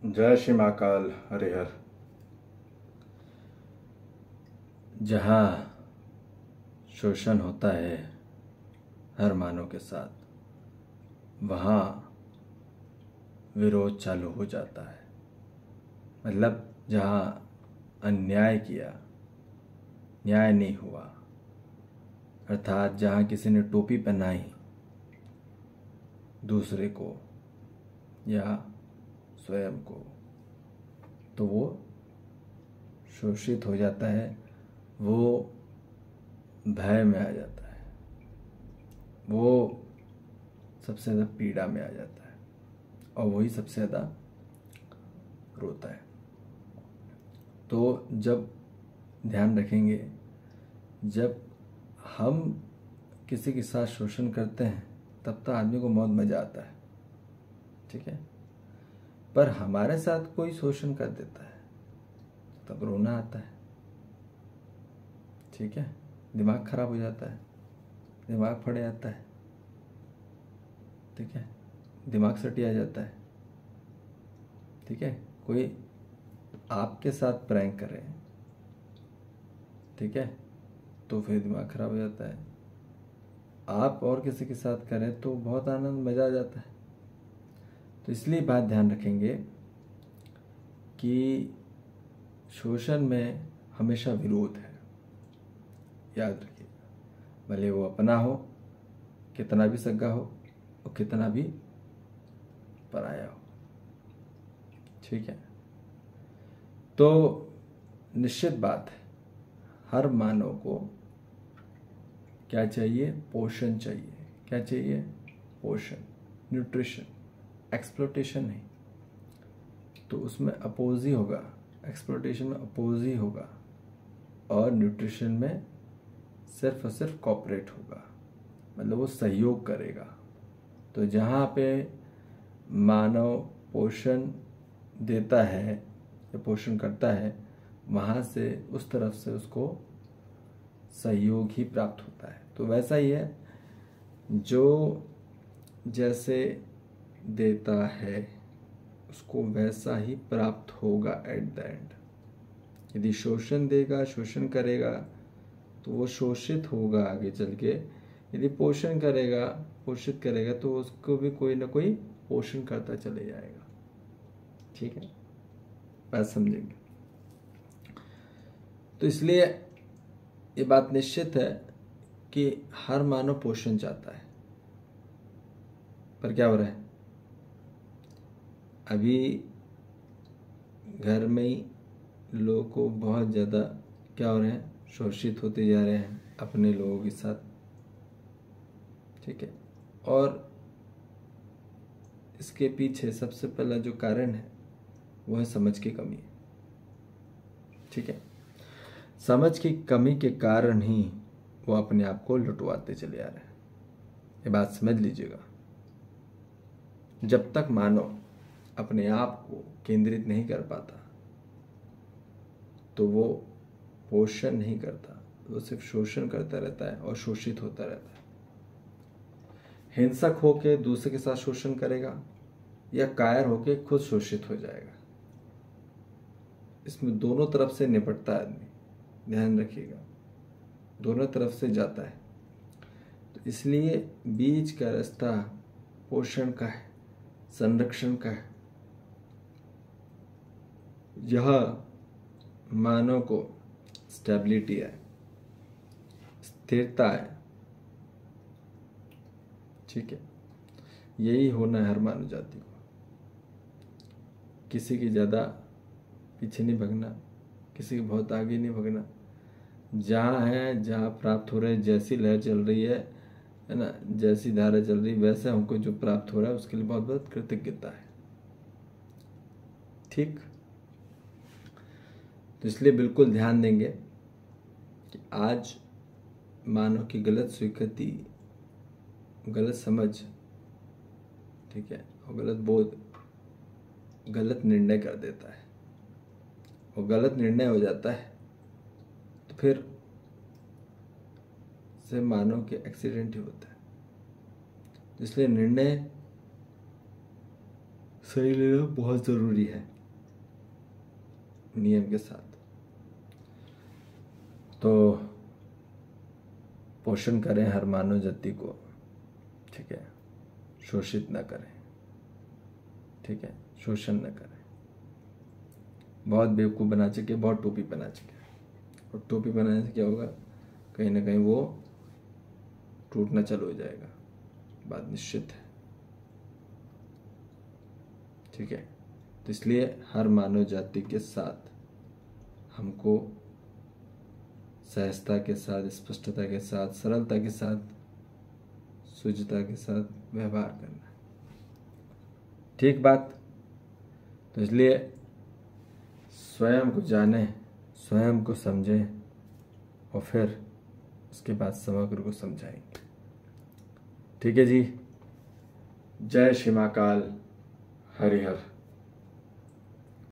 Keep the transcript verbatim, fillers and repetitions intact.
जय श्री महाकाल हरिहर। जहाँ शोषण होता है हर मानव के साथ, वहाँ विरोध चालू हो जाता है। मतलब जहाँ अन्याय किया, न्याय नहीं हुआ, अर्थात जहाँ किसी ने टोपी पहनाई दूसरे को या स्वयं को, तो वो शोषित हो जाता है, वो भय में आ जाता है, वो सबसे ज़्यादा पीड़ा में आ जाता है और वही सबसे ज़्यादा रोता है। तो जब ध्यान रखेंगे, जब हम किसी के साथ शोषण करते हैं तब तो आदमी को बहुत मज़ा आता है, ठीक है। पर हमारे साथ कोई शोषण कर देता है तब रोना आता है, ठीक है। दिमाग खराब हो जाता है, दिमाग फट जाता है, ठीक है। दिमाग सटिया जाता है, ठीक है। कोई आपके साथ प्रैंक करे, ठीक है, तो फिर दिमाग खराब हो जाता है। आप और किसी के साथ करें तो बहुत आनंद, मज़ा आ जाता है। तो इसलिए बात ध्यान रखेंगे कि शोषण में हमेशा विरोध है, याद रखिएगा। भले वो अपना हो, कितना भी सगा हो और कितना भी पराया हो, ठीक है। तो निश्चित बात है, हर मानव को क्या चाहिए? पोषण चाहिए। क्या चाहिए? पोषण, न्यूट्रिशन। एक्सप्लोटेशन नहीं, तो उसमें अपोज ही होगा, एक्सप्लोटेशन में अपोज ही होगा, और न्यूट्रिशन में सिर्फ और सिर्फ कॉपरेट होगा, मतलब वो सहयोग करेगा। तो जहाँ पे मानव पोषण देता है या पोषण करता है, वहाँ से उस तरफ से उसको सहयोग ही प्राप्त होता है। तो वैसा ही है, जो जैसे देता है उसको वैसा ही प्राप्त होगा एट द एंड। यदि शोषण देगा, शोषण करेगा, तो वो शोषित होगा आगे चल के। यदि पोषण करेगा, पोषित करेगा, तो उसको भी कोई ना कोई पोषण करता चले जाएगा, ठीक है। बात समझेंगे। तो इसलिए ये बात निश्चित है कि हर मानव पोषण चाहता है, पर क्या हो रहा है? अभी घर में ही लोगों को बहुत ज़्यादा क्या हो रहे हैं? शोषित होते जा रहे हैं अपने लोगों के साथ, ठीक है। और इसके पीछे सबसे पहला जो कारण है वो है समझ की कमी, ठीक है। समझ की कमी के कारण ही वो अपने आप को लुटवाते चले आ रहे हैं। ये बात समझ लीजिएगा। जब तक मानव अपने आप को केंद्रित नहीं कर पाता तो वो पोषण नहीं करता, वो सिर्फ शोषण करता रहता है और शोषित होता रहता है। हिंसक होके दूसरे के साथ शोषण करेगा या कायर होके खुद शोषित हो जाएगा। इसमें दोनों तरफ से निपटता है आदमी, ध्यान रखिएगा, दोनों तरफ से जाता है। तो इसलिए बीच का रास्ता पोषण का है, संरक्षण का है। यह मानव को स्टेबिलिटी है, स्थिरता है, ठीक है। यही होना है हर मानव जाति को। किसी की ज़्यादा पीछे नहीं भगना, किसी के बहुत आगे नहीं भगना। जहाँ है, जहाँ प्राप्त हो रहा है, जैसी लहर चल रही है है ना, जैसी धारा चल रही है, वैसे हमको जो प्राप्त हो रहा है उसके लिए बहुत बहुत कृतज्ञता है, ठीक। तो इसलिए बिल्कुल ध्यान देंगे कि आज मानव की गलत स्वीकृति, गलत समझ, ठीक है, और गलत बोध गलत निर्णय कर देता है। और गलत निर्णय हो जाता है तो फिर से मानव के एक्सीडेंट ही होता है। इसलिए निर्णय सही लेना बहुत ज़रूरी है नियम के साथ। तो पोषण करें हर मानव जाति को, ठीक है, शोषित न करें, ठीक है, शोषण न करें। बहुत बेवकूफ़ बना चुके, बहुत टोपी बना चुके, और टोपी बनाने से क्या होगा, कहीं ना कहीं वो टूटना चालू हो जाएगा, बात निश्चित है, ठीक है। तो इसलिए हर मानव जाति के साथ हमको सहजता के साथ, स्पष्टता के साथ, सरलता के साथ, शुद्धता के साथ व्यवहार करना है, ठीक बात। तो इसलिए स्वयं को जानें, स्वयं को समझें, और फिर उसके बाद समग्र को समझाएंगे, ठीक है जी। जय श्री महाकाल, हरिहर।